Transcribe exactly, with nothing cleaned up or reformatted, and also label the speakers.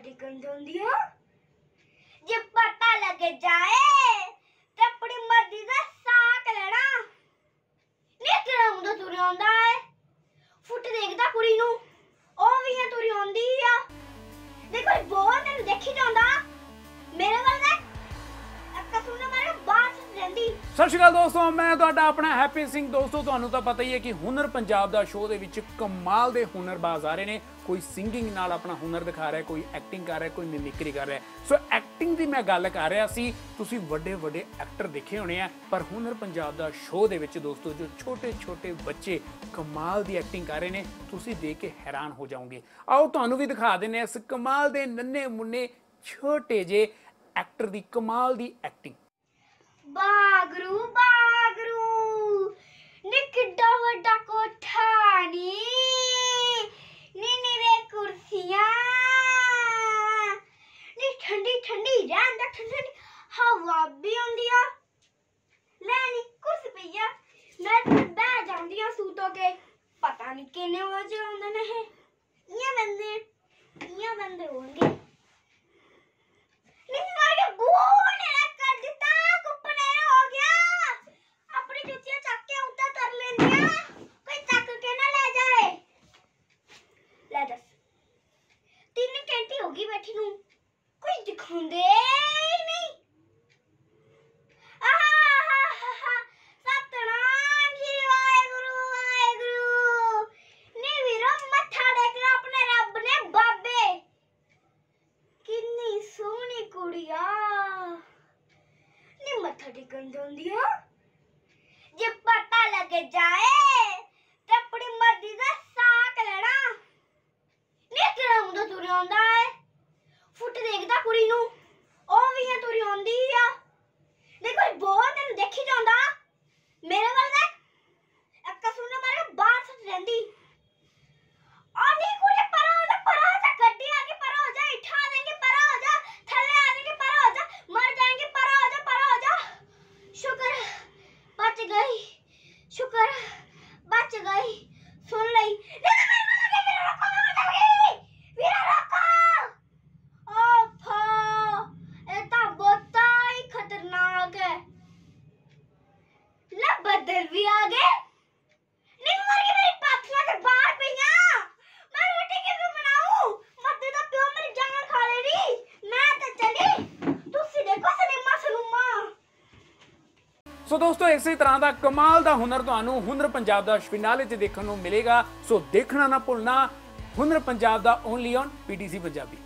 Speaker 1: Thicken जोंदी हो जे पता लग जाए ते अपनी मर्जी दा साक लेना नी तेरा मुंडा तुरी आंदा है फुट देखदा कुड़ी नू ओ भी है तुरी आंदी आ देखो बोल तेन देखी जांदा मेरे वाल दे अक्का सुनने मारे बात रहंदी।
Speaker 2: सत श्री अकाल दोस्तों, मैं तुहाडा अपना हैप्पी सिंह। दोस्तों तुहानू तां पता ही है कि हुनर पंजाब दा शो दे विच कमाल दे हुनरबाज आ रहे ने। कोई सिंगिंग नाल अपना हुनर दिखा रहा है, कोई एक्टिंग कर रहा है, कोई मिमिक्री कर रहा है। सो एक्टिंग दी मैं गल कर रहा सी, तुसीं वड्डे वड्डे एक्टर देखे होने आ, पर हुनर पंजाब दा शो दे विच दोस्तों जो छोटे छोटे बच्चे कमाल दी एक्टिंग कर रहे ने, तुसीं देख के हैरान हो जाओगे। आओ तुहानू भी दिखा दिंदे आ इस कमाल दे नन्हे मुन्ने छोटे जे एक्टर दी कमाल दी एक्टिंग।
Speaker 1: बागरू बागरू नी किड्डा वड्डा कोठा नी नी नी रे कुर्सियां नी ठंडी ठंडी रहन दा ठंडी हवा भी आंदी आ ले नी कुर्सी पईया मैं ते बैठ जांदी आ सूतो के पता नहीं किन्ने बजे आंदे ने ये बंदे ये बंदे होंगे नी मारे गोल कर दिता कुपने हो गया अपनी जुतियां चक के उतर कर लेनिया कोई चक के ना ले जाए ले दस तीन घंटे हो गई बैठी नू कोई दिखांदे नहीं। आहा सतनाम जी वाहेगुरु वाहेगुरु नी वीरो मत्था टेकना अपने रब ने बाबे किन्नी सोहनी कुड़िया नी मत्था टेकन जोंदी हो जे पता लग जाए ते अपनी मर्जी दा साक लेना नी तेरा मुंडा तुरी आंदा है फुट देखदा कुड़ी नू ओ भी है तुरी आंदी आ देखो बोल तेन देखी जांदा मेरे वाल दे अक्का सुनने मारे बात रहंदी आनी कुड़ी परा हो जा परा हो जा गड्डी आगे परा हो जा इठा देंगे परा हो जा थल्ले आ जाएंगे परा हो जा मर जाएंगे परा हो जा परा हो जा शुक्र बच गई शुक्र बच गई सुन लई मेरा रोको मेरा रोको ओफो ये तो बहुत ही खतरनाक है ले बदल भी आ गए नी मर गई मेरी पाथियां ते बाहर पईयां मैं रोटी किਵੇਂ बनाऊं मद्दे दा प्यो मेरी जान खा लेनी मैं ते चली तुसी देखो सिनेमा सिनेमा।
Speaker 2: सो दोस्तों इसी तरह का कमाल का हुनर तुहानू हुनर पंजाब का फिनाले च देखने को मिलेगा। सो देखना ना भुलना हुनर पंजाब का ओनली ऑन पीटीसी पंजाबी।